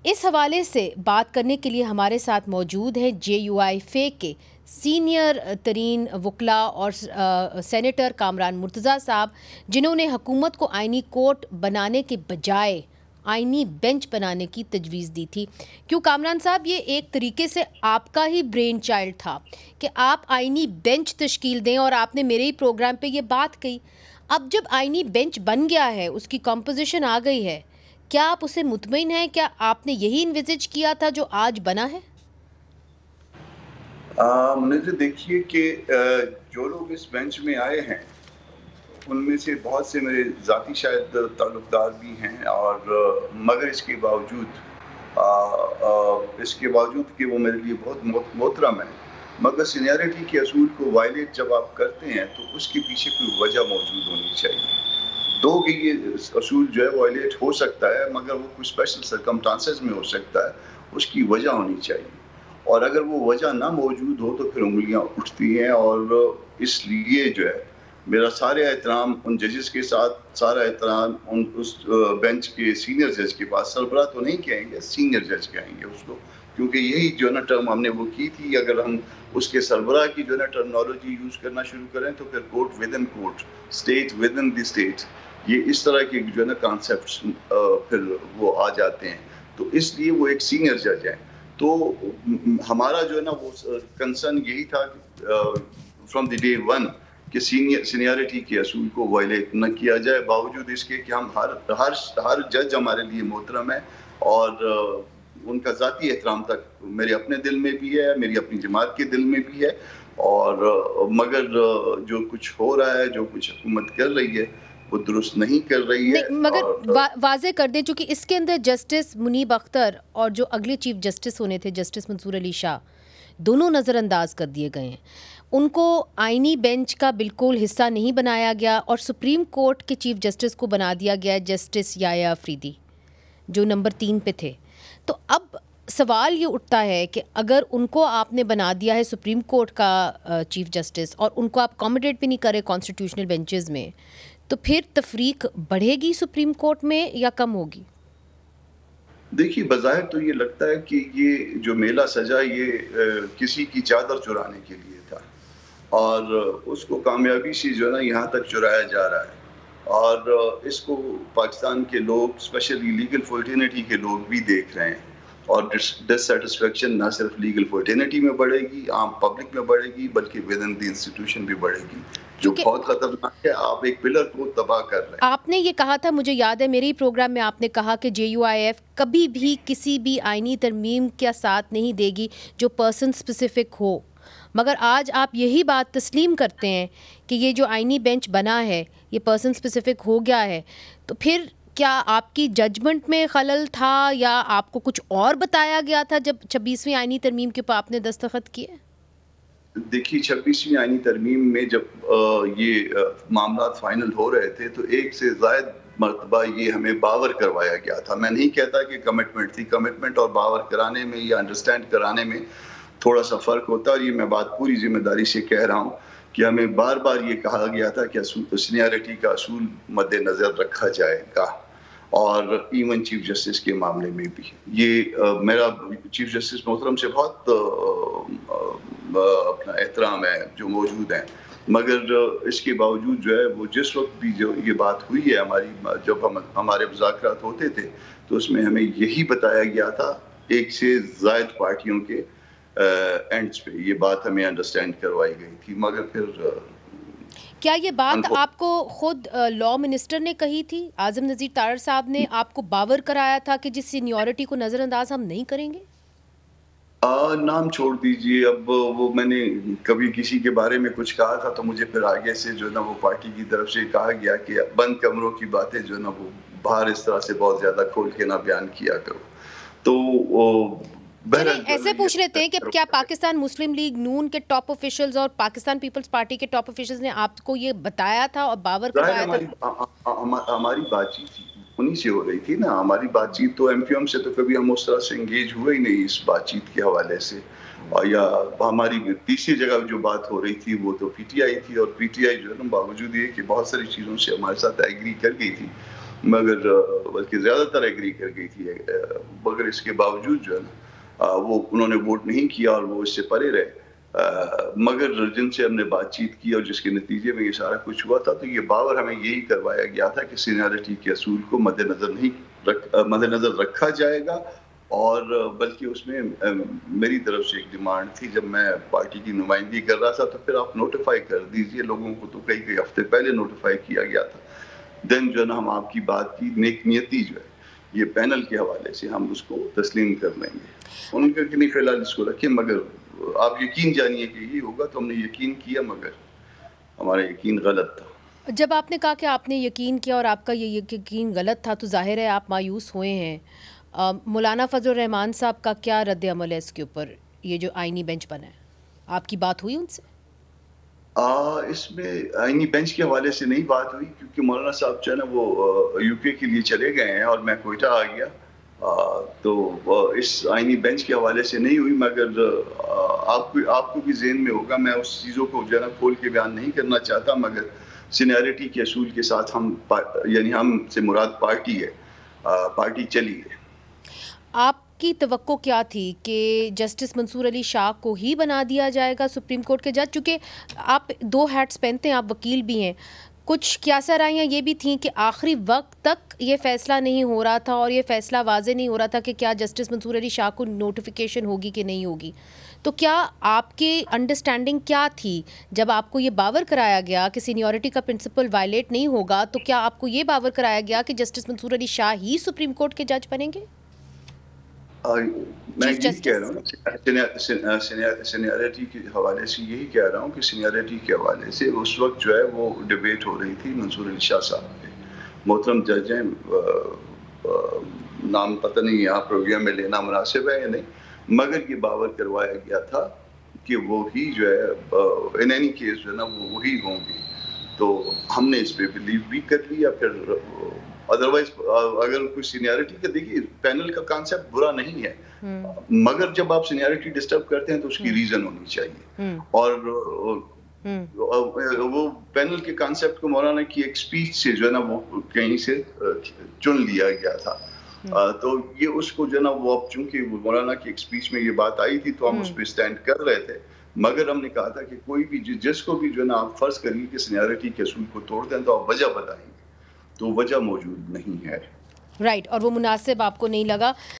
اس حوالے سے بات کرنے کے لیے ہمارے ساتھ موجود ہیں JUI فے کے سینئر ترین وکلاء اور سینیٹر کامران مرتضیٰ صاحب، جنہوں نے حکومت کو آئینی کورٹ بنانے کے بجائے آئینی بینچ بنانے کی تجویز دی تھی۔ کیوں کامران صاحب، یہ ایک طریقے سے آپ کا ہی برین چائلڈ تھا کہ آپ آئینی بینچ تشکیل دیں، اور آپ نے میرے ہی پروگرام پہ یہ بات کہی۔ اب جب آئینی بینچ بن گیا ہے، اس کی کمپوزیشن آ گئی ہے، کیا آپ اسے مطمئن ہیں؟ کیا آپ نے یہی انویزج کیا تھا جو آج بنا ہے؟ مجھے دیکھیے کہ جو لوگ اس بینچ میں آئے ہیں ان میں سے بہت سے میرے ذاتی شاید تعلق دار بھی ہیں، اور مگر اس کے باوجود کہ وہ میرے لیے بہت محترم ہیں، مگر سینیارٹی کے اصول کو وائلیٹ جب آپ کرتے ہیں تو اس کے پیچھے کوئی وجہ موجود ہونی چاہیے۔ دو کہ یہ اصول جو ہے وائلیٹ ہو سکتا ہے، مگر وہ کچھ اسپیشل سرکمسٹانسز میں ہو سکتا ہے، اس کی وجہ ہونی چاہیے، اور اگر وہ وجہ نہ موجود ہو تو پھر انگلیاں اٹھتی ہیں۔ اور اس لیے جو ہے میرا سارے احترام ان ججز کے ساتھ، سارا احترام اس بینچ کے سینئر جج کے پاس، سربراہ تو نہیں کہیں گے، سینئر جج کہیں گے اس کو، کیونکہ یہی جو ہے نا ٹرم ہم نے وہ کی تھی۔ اگر ہم اس کے سربراہ کی جو ہے نا ٹرمنالوجی یوز کرنا شروع کریں تو پھر court with in court, state with in the state, یہ اس طرح کے جو ہے نا کانسیپٹس پھر وہ آ جاتے ہیں۔ تو اس لیے وہ ایک سینئر جج ہیں، تو ہمارا جو ہے نا وہ کنسرن یہی تھا فرام دی ڈے ون کہ سینیارٹی کے اصول کو وائلیٹ نہ کیا جائے، باوجود اس کے کہ ہم ہر جج ہمارے لیے محترم ہے، اور ان کا ذاتی احترام تک میرے اپنے دل میں بھی ہے، میری اپنی جماعت کے دل میں بھی ہے، اور مگر جو کچھ ہو رہا ہے، جو کچھ حکومت کر رہی ہے وہ درست نہیں کر رہی ہے۔ مگر واضح کر دیں، چونکہ اس کے اندر جسٹس منیب اختر اور جو اگلے چیف جسٹس ہونے تھے جسٹس منصور علی شاہ، دونوں نظر انداز کر دیے گئے ہیں، ان کو آئینی بینچ کا بالکل حصہ نہیں بنایا گیا، اور سپریم کورٹ کے چیف جسٹس کو بنا دیا گیا جسٹس یحییٰ افریدی جو نمبر 3 پہ تھے۔ تو اب سوال یہ اٹھتا ہے کہ اگر ان کو آپ نے بنا دیا ہے سپریم کورٹ کا چیف جسٹس، اور ان کو آپ اکاموڈیٹ بھی نہیں کرے کانسٹیٹیوشنل بینچز میں، تو پھر تفریق بڑھے گی سپریم کورٹ میں یا کم ہوگی؟ دیکھیے، بظاہر تو یہ لگتا ہے کہ یہ جو میلہ سجا یہ کسی کی چادر چرانے کے لیے تھا، اور اس کو کامیابی سے جو ہے نا یہاں تک چرایا جا رہا ہے، اور اس کو پاکستان کے لوگ، اسپیشلی لیگل فرٹینٹی کے لوگ بھی دیکھ رہے ہیں، اور ڈسسیٹسفیکشن نہ صرف لیگل فرٹینٹی میں بڑھے گی، عام پبلک میں بڑھے گی، بلکہ ود ان دی انسٹیٹیوشن بھی بڑھے گی، جو بہت خطرناک ہے۔ آپ ایک پلر کو تباہ کر رہے ہیں۔ آپ نے یہ کہا تھا، مجھے یاد ہے میرے ہی پروگرام میں آپ نے کہا کہ JUIF کبھی بھی کسی بھی آئینی ترمیم کا ساتھ نہیں دے گی جو پرسن اسپیسیفک ہو، مگر آج آپ یہی بات تسلیم کرتے ہیں کہ یہ جو آئینی بینچ بنا ہے یہ پرسن اسپیسیفک ہو گیا ہے، تو پھر کیا آپ کی ججمنٹ میں خلل تھا یا آپ کو کچھ اور بتایا گیا تھا جب 26ویں آئینی ترمیم کے اوپر آپ نے دستخط کیے؟ دیکھیے، 26ویں آئینی ترمیم میں جب یہ معاملات فائنل ہو رہے تھے تو ایک سے زائد مرتبہ یہ ہمیں باور کروایا گیا تھا۔ میں نہیں کہتا کہ کمٹمنٹ تھی، کمٹمنٹ اور باور کرانے میں یا انڈرسٹینڈ کرانے میں تھوڑا سا فرق ہوتا ہے، اور یہ میں بات پوری ذمہ داری سے کہہ رہا ہوں کہ ہمیں بار بار یہ کہا گیا تھا کہ سینیارٹی کا اصول مد نظر رکھا جائے گا، اور ایون چیف جسٹس کے معاملے میں بھی۔ یہ میرا چیف جسٹس محترم سے بہت اپنا احترام ہے جو موجود ہیں، مگر اس کے باوجود جو ہے وہ جس وقت بھی جو یہ بات ہوئی ہے ہماری، جب ہمارے مذاکرات ہوتے تھے تو اس میں ہمیں یہی بتایا گیا تھا، ایک سے زائد پارٹیوں کے اینڈز پہ یہ بات ہمیں انڈرسٹینڈ کروائی گئی تھی، مگر پھر کیا یہ بات آپ کو خود لا منسٹر نے کہی تھی؟ اعظم نذیر تارڑ صاحب نے آپ کو باور کرایا تھا کہ جس سینیورٹی کو نظر انداز ہم نہیں کریں گے؟ نام چھوڑ دیجئے، اب وہ میں نے کبھی کسی کے بارے میں کچھ کہا تھا تو مجھے پھر آگے سے جو ہے نا وہ پارٹی کی طرف سے کہا گیا کہ بند کمروں کی باتیں جو ہے نا وہ باہر اس طرح سے بہت زیادہ کھول کے نہ بیان کیا کرو۔ تو ایسے پوچھ لیتے ہیں کہ کیا پاکستان مسلم لیگ نون کے ٹاپ آفیشلز اور پاکستان پیپلز پارٹی کے ٹاپ آفیشلز نے آپ کو یہ بتایا تھا اور باور کرایا تھا؟ ہماری بات چیت انہی سے ہو رہی تھی نا، ہماری بات چیت تو MQM سے تو کبھی ہم اس طرح سے انگیج ہوئے ہی نہیں اس بات چیت کے حوالے سے، اور یا ہماری تیسری جگہ جو بات ہو رہی تھی وہ تو PTI تھی، اور PTI جو ہے نا باوجود یہ کہ بہت ساری چیزوں سے ہمارے ساتھ ایگری کر گئی تھی، مگر بلکہ زیادہ تر ایگری کر گئی تھی، مگر اس کے باوجود جو ہے نا وہ انہوں نے ووٹ نہیں کیا اور وہ اس سے پرے رہے۔ مگر جن سے ہم نے بات چیت کی اور جس کے نتیجے میں یہ سارا کچھ ہوا تھا، تو یہ باور ہمیں یہی کروایا گیا تھا کہ سینیارٹی کے اصول کو مد نظر رکھا جائے گا، اور بلکہ اس میں میری طرف سے ایک ڈیمانڈ تھی، جب میں پارٹی کی نمائندگی کر رہا تھا تو پھر آپ نوٹیفائی کر دیجئے لوگوں کو، تو کئی ہفتے پہلے نوٹیفائی کیا گیا تھا۔ دین جو ہے نا ہم آپ کی بات کی نیک نیتی جو ہے یہ پینل کے حوالے سے ہم اس کو تسلیم کر لیں گے۔ ان کا کہ نہیں فی الحال اس کو رکھیں، مگر آپ یقین جانیے کہ یہ ہوگا، تو ہم نے یقین کیا، مگر ہمارا یقین غلط تھا۔ جب آپ نے کہا کہ آپ نے یقین کیا اور آپ کا یہ یقین غلط تھا، تو ظاہر ہے آپ مایوس ہوئے ہیں۔ مولانا فضل الرحمان صاحب کا کیا رد عمل ہے اس کے اوپر، یہ جو آئینی بینچ بنا ہے؟ آپ کی بات ہوئی ان سے؟ اس میں آئینی بینچ کے حوالے سے نہیں بات ہوئی، کیونکہ مولانا صاحب جو ہے نا وہ یو کے لیے چلے گئے ہیں اور میں کوئٹہ آ گیا، تو اس آئینی بینچ کے حوالے سے نہیں ہوئی۔ مگر آپ کو بھی ذہن میں ہوگا، میں اس چیزوں کو جو ہے نا کھول کے بیان نہیں کرنا چاہتا، مگر سینیارٹی کے اصول کے ساتھ یعنی ہم سے مراد پارٹی ہے، پارٹی چلی ہے۔ آپ کی توقع کیا تھی کہ جسٹس منصور علی شاہ کو ہی بنا دیا جائے گا سپریم کورٹ کے جج؟ چونکہ آپ دو ہیٹس پہنتے ہیں، آپ وکیل بھی ہیں۔ کچھ کیسا رائیاں یہ بھی تھیں کہ آخری وقت تک یہ فیصلہ نہیں ہو رہا تھا اور یہ فیصلہ واضح نہیں ہو رہا تھا کہ کیا جسٹس منصور علی شاہ کو نوٹیفیکیشن ہوگی کہ نہیں ہوگی۔ تو کیا آپ کی انڈرسٹینڈنگ کیا تھی جب آپ کو یہ باور کرایا گیا کہ سینیورٹی کا پرنسپل وائلیٹ نہیں ہوگا، تو کیا آپ کو یہ باور کرایا گیا کہ جسٹس منصور علی شاہ ہی سپریم کورٹ کے جج بنیں گے؟ میں یہی کہہ رہا ہوں سینیارٹی کے حوالے سے، یہی کہہ رہا ہوں کہ سینیارٹی کے حوالے سے اس وقت جو ہے وہ ڈیبیٹ ہو رہی تھی منصور علی شاہ صاحب کے۔ محترم جج ہیں، نام پتہ نہیں یہاں پروگرام میں لینا مناسب ہے یا نہیں، مگر یہ باور کروایا گیا تھا کہ وہی جو ہے ان اینی کیس جو ہے نا وہ وہی ہوں گی، تو ہم نے اس پہ بلیو بھی کر لیا۔ پھر ادروائز اگر کوئی سینیارٹی کا، دیکھیے پینل کا کانسیپٹ برا نہیں ہے، مگر جب آپ سینیارٹی ڈسٹرب کرتے ہیں تو اس کی ریزن ہونی چاہیے، اور وہ پینل کے کانسیپٹ کو مولانا کی ایک سپیچ سے جو ہے نا وہ کہیں سے چن لیا گیا تھا، تو یہ اس کو جو ہے نا وہ اب چونکہ مولانا کی ایک سپیچ میں یہ بات آئی تھی تو ہم اس پہ سٹینڈ کر رہے تھے، مگر ہم نے کہا تھا کہ کوئی بھی جس کو بھی جو ہے نا آپ فرض کریے کہ سینیارٹی کے اصول کو توڑتے ہیں تو آپ وجہ بتائیں گے، تو وجہ موجود نہیں ہے۔ رائٹ، اور وہ مناسب آپ کو نہیں لگا۔